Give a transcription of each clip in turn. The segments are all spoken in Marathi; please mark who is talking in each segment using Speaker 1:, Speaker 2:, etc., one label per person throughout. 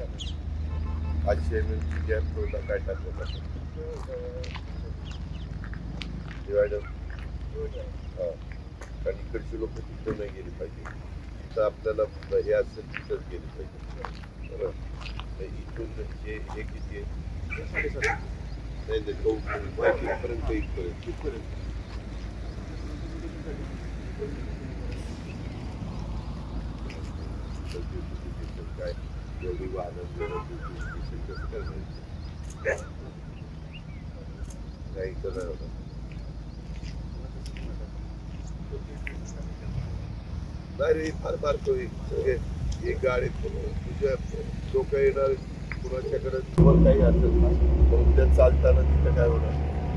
Speaker 1: 500 ml गॅस ठेवला काय टाकलं डिवायडर हा कारण इकडची लोक तिथं नाही गेली पाहिजे तिथं आपल्याला हे असेल तिथंच गेली पाहिजे बरोबर इथून हे किती आहे 7.5 नाही इथपर्यंत इथपर्यंत काय एवढी वाहनं कसं करायचं काही तर नाही रे फार मारतो एक गाडी तुझ्या लोक येणार कुणाच्याकडे काही असेल मग त्या चालताना तिथं काय होणार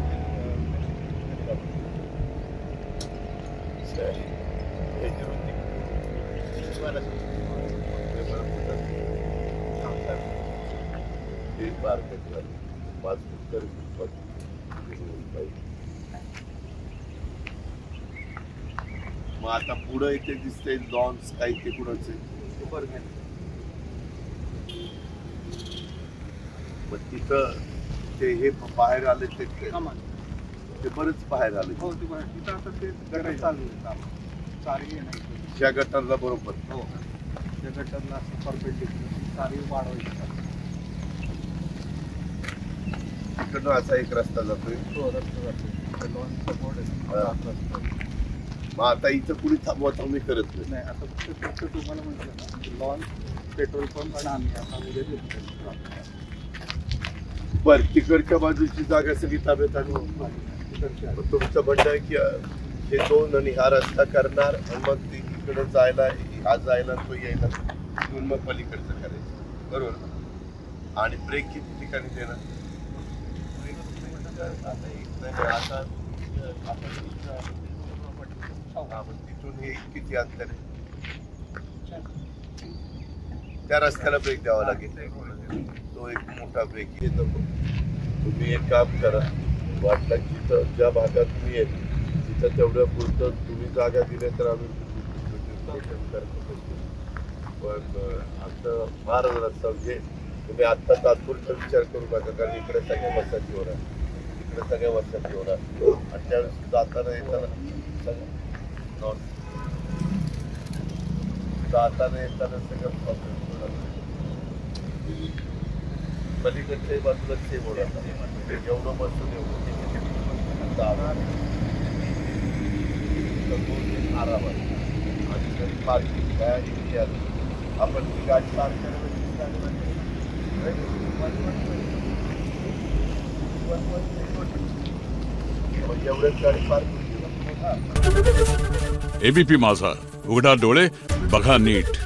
Speaker 1: मग आता पुढं इथे दिसतंय लॉन्स काही ते कुणाचे मग तिथं ते हे बाहेर आले ते बरेच बाहेर आले
Speaker 2: हो तिथं आता ते गटार चालू आहे
Speaker 1: ज्या गटारला बरोबर
Speaker 2: हो त्या गटारला असं परपेंडिक्युलर सारी वाढवायची
Speaker 1: तिकडनं असा एक रस्ता जातोय
Speaker 2: हो रस्ता जातो लॉनचा बोर्ड आहे
Speaker 1: मग आता इथं कुणी थांबवा थांबवी करत
Speaker 2: नाही आता फक्त तुम्हाला म्हटलं ना लॉन पेट्रोल पंप आणि आम्ही आता उद्या घेतलं
Speaker 1: बर तिकडच्या बाजूची जागा सगळी ताब्यात आणून तुमचं म्हणणं आहे की हे दोन आणि हा रस्ता करणार आणि मग ते इकडे जायला हा जायला तो यायला तिथून मग पलीकडचं करायचं बरोबर आणि ब्रेक किती ठिकाणी देणार आता आपण तिथून हे किती अंतर आहे त्या रस्त्याला ब्रेक द्यावा लागेल तो एक मोठा ब्रेक येतो तुम्ही एक काम करा वाटलं जिथं ज्या भागात तुम्ही येत तिथं तेवढ्या पुरतं तुम्ही जागा दिल्या तर आम्ही पण आता महाराज रस्ता म्हणजे तुम्ही आत्ता तात्पुरता विचार करू नका कारण इकडे सगळ्या वसाहती होणार इकडे सगळ्या वसाहती होणार आणि त्यावेळेस जाताना येताना सगळं पलीकडच्या बाजूला सेम होणार एवढं बसून एवढं आरामात आणि जरी पार्किंग काय एरियात आपण ती गाडी पार्क करायला एवढ्याच गाडी पार्क
Speaker 3: एबीपी माझा उघडा डोळे बघा नीट.